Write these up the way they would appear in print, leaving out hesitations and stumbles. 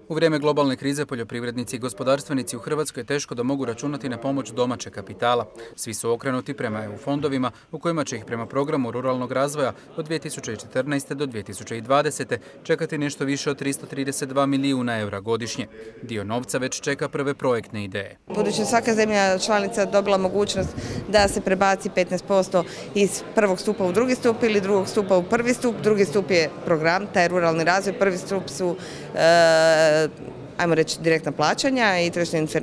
U vrijeme globalne krize poljoprivrednici i gospodarstvenici u Hrvatskoj teško da mogu računati na pomoć domaćeg kapitala. Svi su okrenuti prema EU fondovima u kojima će ih prema programu ruralnog razvoja od 2014. do 2020. čekati nešto više od 332 milijuna eura godišnje. Dio novca već čeka prve projektne ideje. Budući svaka zemlja članica dobila mogućnost da se prebaci 15% iz prvog stupa u drugi stup ili drugog stupa u prvi stup. Drugi stup je program, taj ruralni razvoj, prvi stup su ajmo reći direktna plaćanja i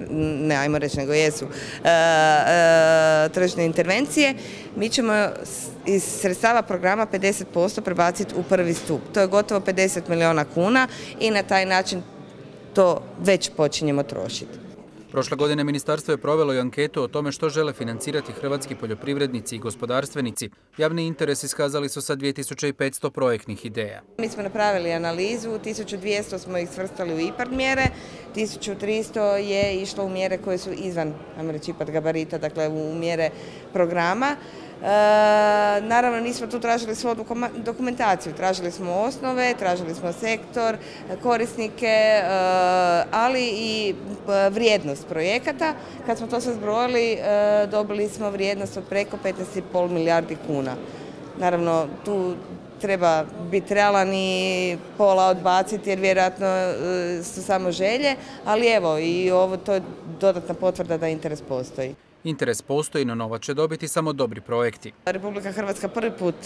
tržišne intervencije. Mi ćemo iz sredstava programa 50% prebaciti u prvi stup. To je gotovo 50 milijuna kuna i na taj način to već počinjemo trošiti. Prošle godine ministarstvo je provelo i anketu o tome što žele financirati hrvatski poljoprivrednici i gospodarstvenici. Javni interes iskazali su sa 2500 projektnih ideja. Mi smo napravili analizu, 1200 smo ih svrstali u IPARD mjere, 1300 je išlo u mjere koje su izvan IPARD gabarita, dakle u mjere programa. Naravno nismo tu tražili svu dokumentaciju, tražili smo osnove, tražili smo sektor, korisnike, ali i vrijednost projekata. Kad smo to sve zbrojili, dobili smo vrijednost od preko 15,5 milijardi kuna. Naravno tu treba biti realan i pola odbaciti jer vjerojatno su samo želje, ali evo i ovo to je dodatna potvrda da interes postoji. Interes postoji, no novac će dobiti samo dobri projekti. Republika Hrvatska prvi put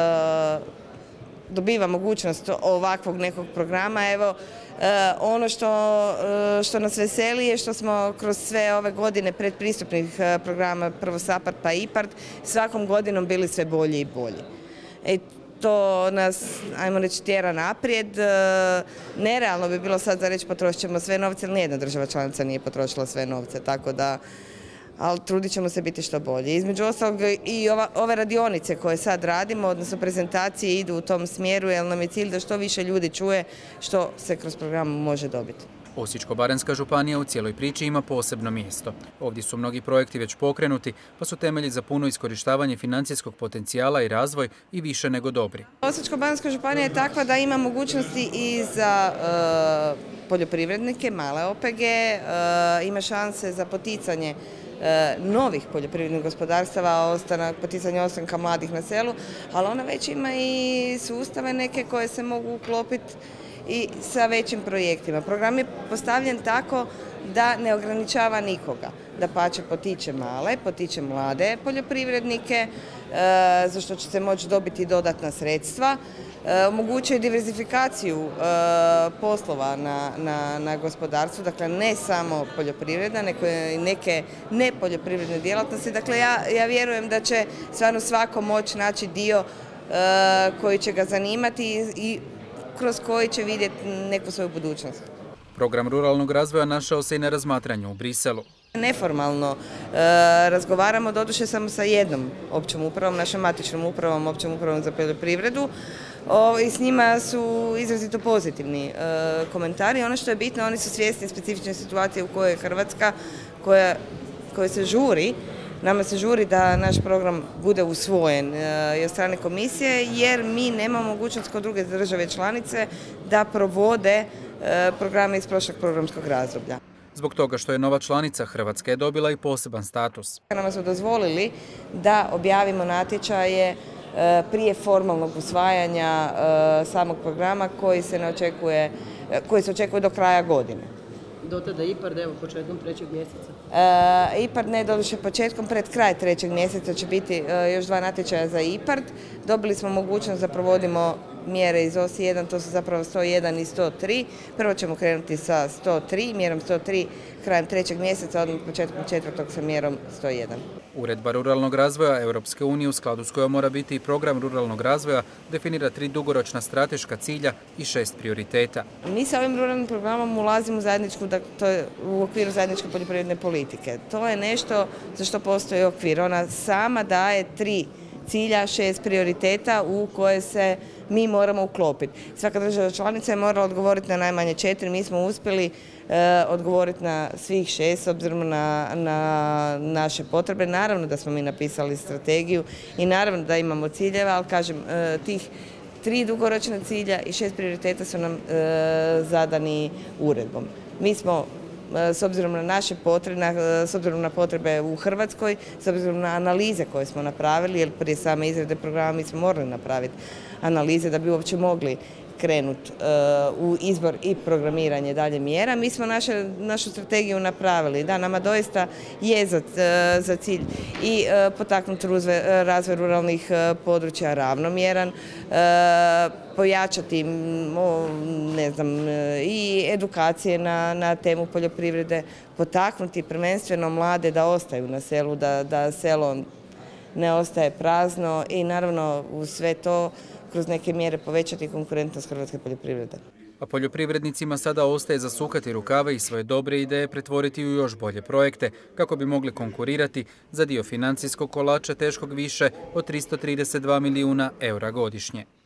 dobiva mogućnost ovakvog nekog programa. Evo, ono što nas veseli je što smo kroz sve ove godine predpristupnih programa, prvo SAPARD pa IPARD, svakom godinom bili sve bolji i bolji. To nas, ajmo reći, tjera naprijed. Nerealno bi bilo sad za reći potrošit ćemo sve novce, jer nijedna država članica nije potrošila sve novce, tako da ali trudit ćemo se biti što bolje. Između ostalog i ove radionice koje sad radimo, odnosno prezentacije idu u tom smjeru jer nam je cilj da što više ljudi čuje što se kroz program može dobiti. Osječko-baranjska županija u cijeloj priči ima posebno mjesto. Ovdje su mnogi projekti već pokrenuti, pa su temelji za puno iskorištavanje financijskog potencijala i razvoj i više nego dobri. Osječko-baranjska županija je takva da ima mogućnosti i za poljoprivrednike, male OPG, ima šanse za poticanje novih poljoprivrednih gospodarstava, poticanje ostanka mladih na selu, ali ona već ima i sustave neke koje se mogu uklopiti i sa većim projektima. Program je postavljen tako da ne ograničava nikoga, dapače potiče male, potiče mlade poljoprivrednike, za što će se moći dobiti dodatna sredstva, omogućuje diverzifikaciju poslova na gospodarstvu, dakle ne samo poljoprivredna, nego i neke nepoljoprivredne djelatnosti. Dakle, ja vjerujem da će stvarno svako moći naći dio koji će ga zanimati i kroz koji će vidjeti neku svoju budućnost. Program ruralnog razvoja našao se i na razmatranju u Briselu. Neformalno razgovaramo, doduše samo sa jednom općom upravom, našom matičnom upravom, općom upravom za poljoprivredu. I s njima su izrazito pozitivni komentari. Ono što je bitno, oni su svjesni specifične situacije u kojoj je Hrvatska, koja se žuri. Nama se žuri da naš program bude usvojen i od strane komisije jer mi nemamo mogućnost kod druge države članice da provode programe iz prošlog programskog razdoblja. Zbog toga što je nova članica, Hrvatska je dobila i poseban status. Nama su dozvolili da objavimo natječaje prije formalnog usvajanja samog programa koji se očekuje do kraja godine. Do tada IPARD, evo, početkom 3. mjeseca? IPARD ne, doduše početkom, pred kraj 3. mjeseca će biti još 2 natječaja za IPARD. Dobili smo mogućnost da provodimo mjere iz OSI 1, to su zapravo 101 i 103. Prvo ćemo krenuti sa 103, mjerom 103 krajem 3. mjeseca, odmah početkom 4. sa mjerom 101. Uredba ruralnog razvoja Europske unije, u skladu s kojom mora biti i program ruralnog razvoja, definira 3 dugoročna strateška cilja i 6 prioriteta. Mi sa ovim ruralnim programom ulazimo u okviru zajedničke poljoprivredne politike. To je nešto za što postoji okvir. Ona sama daje 3 cilja, 6 prioriteta u koje se mi moramo uklopiti. Svaka država članica je morala odgovoriti na najmanje 4, mi smo uspjeli odgovoriti na svih 6 s obzirom na naše potrebe. Naravno da smo mi napisali strategiju i naravno da imamo ciljeva, ali kažem, tih 3 dugoročna cilja i 6 prioriteta su nam zadani uredbom. Mi smo s obzirom na naše potrebe, s obzirom na potrebe u Hrvatskoj, s obzirom na analize koje smo napravili, jer prije same izrade programa mi smo morali napraviti analize da bi uopće mogli krenuti u izbor i programiranje dalje mjera. Mi smo našu strategiju napravili. Da, nama doista je za cilj i potaknuti razvoj ruralnih područja ravnomjeran, pojačati i edukacije na temu poljoprivrede, potaknuti prvenstveno mlade da ostaju na selu, da selo ne ostaje prazno i naravno uz sve to kroz neke mjere povećati konkurentnost hrvatske poljoprivrede. A poljoprivrednicima sada ostaje zasukati rukave i svoje dobre ideje pretvoriti u još bolje projekte kako bi mogli konkurirati za dio financijskog kolača teškog više od 332 milijuna eura godišnje.